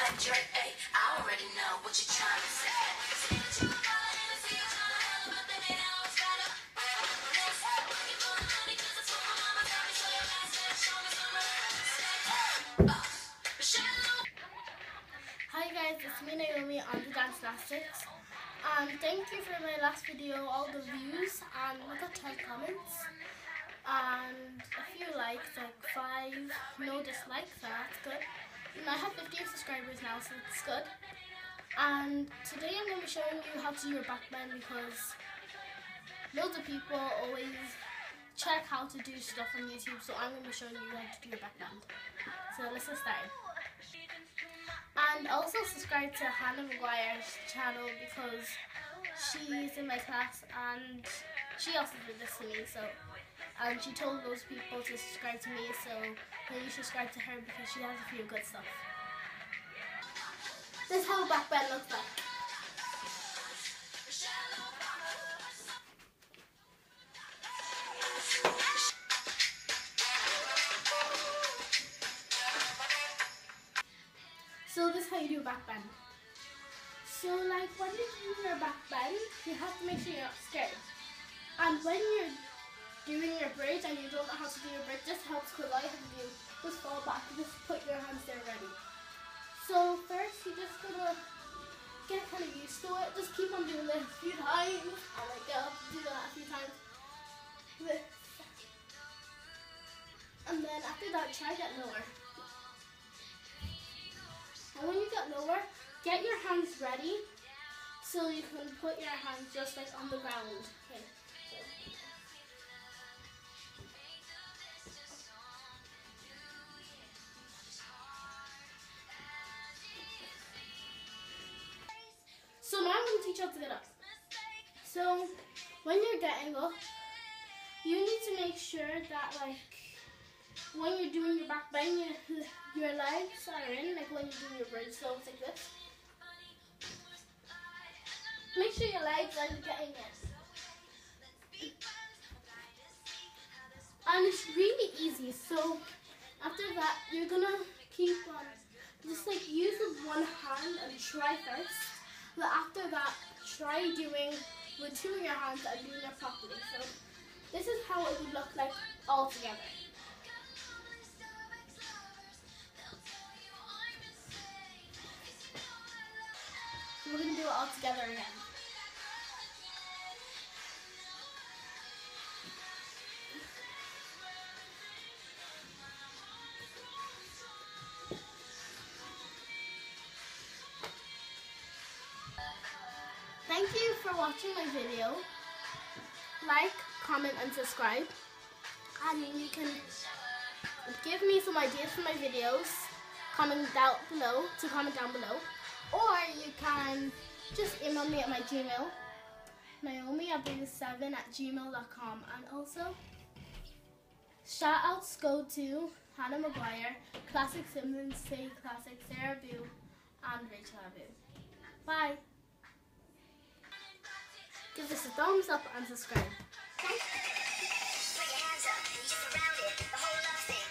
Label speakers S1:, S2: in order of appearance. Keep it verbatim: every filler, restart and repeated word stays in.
S1: like Drake, ay, I already know what you're trying to say.
S2: Hi guys, it's me Naomi on the Dance Gymnastics. Um, thank you for my last video, all the views, and we got ten comments and a few likes, like five, no dislikes, so that's good. And I have fifteen subscribers now, so it's good. And today I'm going to be showing you how to do your backbend, because loads of people always check how to do stuff on YouTube, so I'm going to be showing you how to do your backbend. So let's get started. And also subscribe to Hannah Maguire's channel, because she's in my class and she also did this to me, so and she told those people to subscribe to me, so then you subscribe to her because she has a few good stuff. This is how a backbend looks like. So this is how you do a backbend. So like when you do your backbend, you have to make sure you're not scared. And when you're doing your bridge and you don't know how to do your bridge, this helps, because all you have to do is fall back and just put your hands there ready. So first you just gotta get kind of used to it. Just keep on doing this a few times. And like get up to do that a few times. This. And then after that, try get lower. And when you get lower, get your hands ready so you can put your hands just like on the ground. Okay. So, so now I'm going to teach you how to get up. So when you're getting up, you need to make sure that like when you're doing your back bend, your, your legs are in, like when you're doing your bridge, so it's like this. Make sure your legs are getting in. And it's really easy, so after that, you're gonna keep on, just like use with one hand and try first. But after that, try doing with two of your hands and doing it properly. So this is how it would look like all together. We're going to do it all together again. Thank you for watching my video. Like, comment and subscribe. And you can give me some ideas for my videos. Comment down below, to comment down below. Or you can just email me at my Gmail, Naomi seven at gmail dot com. And also, shout outs go to Hannah Maguire, Classic Simmons, Say Classic, Sarah Boo, and Rachel Abu. Bye. Give this a thumbs up and subscribe.
S1: Put your hands up and you surround it, the whole love thing.